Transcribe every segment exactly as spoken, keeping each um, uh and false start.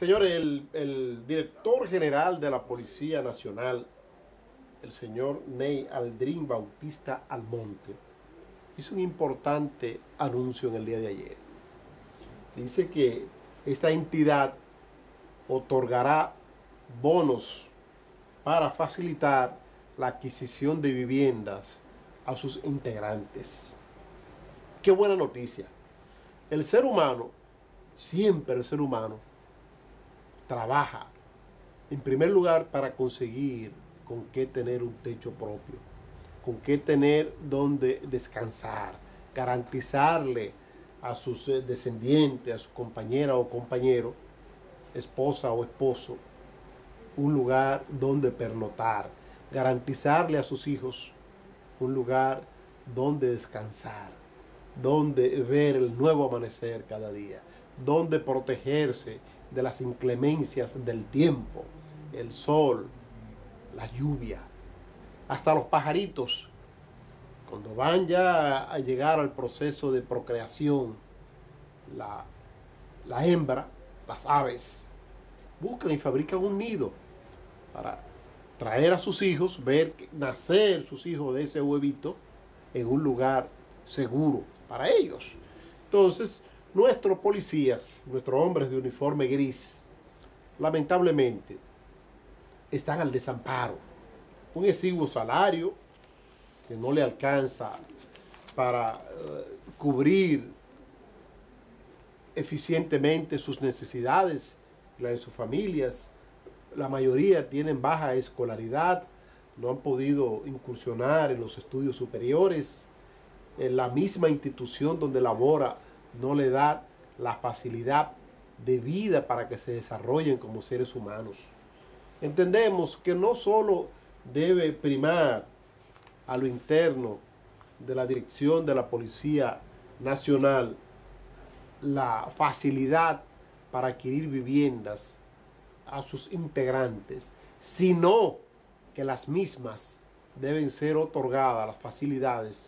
Señores, el, el director general de la Policía Nacional, el señor Ney Aldrin Bautista Almonte, hizo un importante anuncio en el día de ayer. Dice que esta entidad otorgará bonos para facilitar la adquisición de viviendas a sus integrantes. Qué buena noticia. El ser humano, siempre el ser humano, trabaja en primer lugar para conseguir con qué tener un techo propio, con qué tener donde descansar, garantizarle a sus descendientes, a su compañera o compañero, esposa o esposo, un lugar donde pernoctar, garantizarle a sus hijos un lugar donde descansar, donde ver el nuevo amanecer cada día, donde protegerse de las inclemencias del tiempo, el sol, la lluvia, hasta los pajaritos, cuando van ya a llegar al proceso de procreación, la, la hembra, las aves, buscan y fabrican un nido para traer a sus hijos, ver nacer sus hijos de ese huevito en un lugar seguro para ellos. Entonces, nuestros policías, nuestros hombres de uniforme gris, lamentablemente, están al desamparo. Un exiguo salario que no le alcanza para uh, cubrir eficientemente sus necesidades, las de sus familias. La mayoría tienen baja escolaridad, no han podido incursionar en los estudios superiores. En la misma institución donde labora no le da la facilidad de vida para que se desarrollen como seres humanos. Entendemos que no solo debe primar a lo interno de la dirección de la Policía Nacional la facilidad para adquirir viviendas a sus integrantes, sino que las mismas deben ser otorgadas, las facilidades,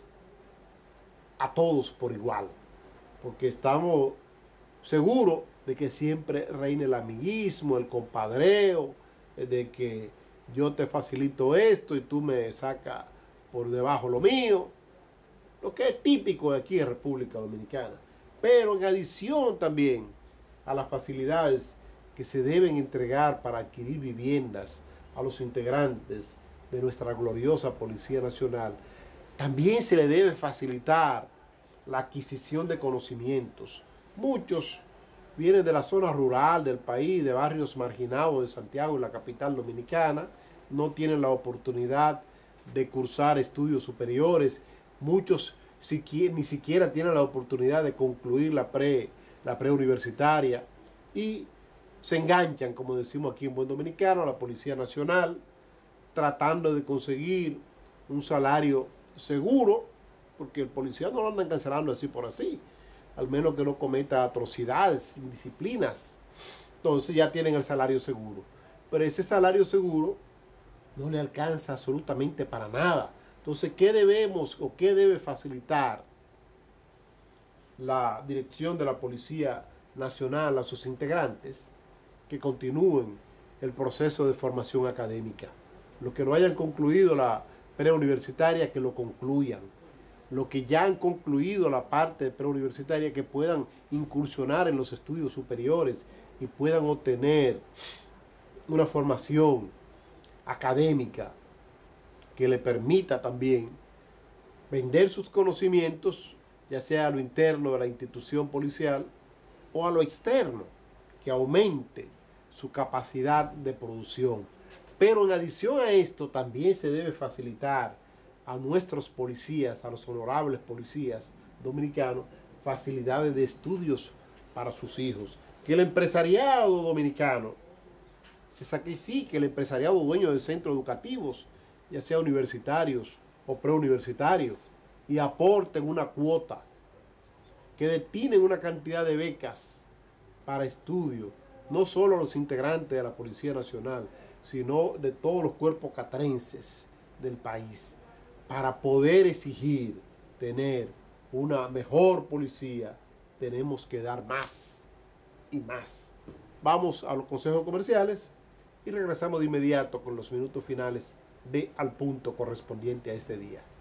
a todos por igual, porque estamos seguros de que siempre reine el amiguismo, el compadreo, de que yo te facilito esto y tú me sacas por debajo lo mío, lo que es típico de aquí en República Dominicana. Pero en adición también a las facilidades que se deben entregar para adquirir viviendas a los integrantes de nuestra gloriosa Policía Nacional, también se le debe facilitar la adquisición de conocimientos. Muchos vienen de la zona rural del país, de barrios marginados de Santiago y la capital dominicana, no tienen la oportunidad de cursar estudios superiores. Muchos ni siquiera tienen la oportunidad de concluir la pre, la preuniversitaria y se enganchan, como decimos aquí en buen dominicano, a la Policía Nacional, tratando de conseguir un salario seguro, porque el policía no lo andan cancelando así por así, al menos que no cometa atrocidades, indisciplinas. Entonces ya tienen el salario seguro. Pero ese salario seguro no le alcanza absolutamente para nada. Entonces, ¿qué debemos o qué debe facilitar la dirección de la Policía Nacional a sus integrantes? Que continúen el proceso de formación académica. Los que no hayan concluido la preuniversitaria, que lo concluyan. Los que ya han concluido la parte preuniversitaria, que puedan incursionar en los estudios superiores y puedan obtener una formación académica que le permita también vender sus conocimientos, ya sea a lo interno de la institución policial o a lo externo, que aumente su capacidad de producción. Pero en adición a esto, también se debe facilitar a nuestros policías, a los honorables policías dominicanos, facilidades de estudios para sus hijos. Que el empresariado dominicano se sacrifique, el empresariado dueño de centros educativos, ya sea universitarios o preuniversitarios, y aporten una cuota, que destinen una cantidad de becas para estudio, no solo los integrantes de la Policía Nacional, sino de todos los cuerpos catrenses del país, para poder exigir tener una mejor policía. Tenemos que dar más y más. Vamos a los consejos comerciales y regresamos de inmediato con los minutos finales de Al Punto correspondiente a este día.